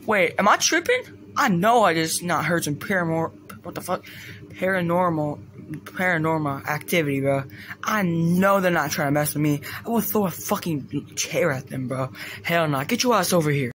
Wait, am I tripping? I know I just not heard some what the fuck? Paranormal activity, bro. I know they're not trying to mess with me. I will throw a fucking chair at them, bro. Hell no. Get your ass over here.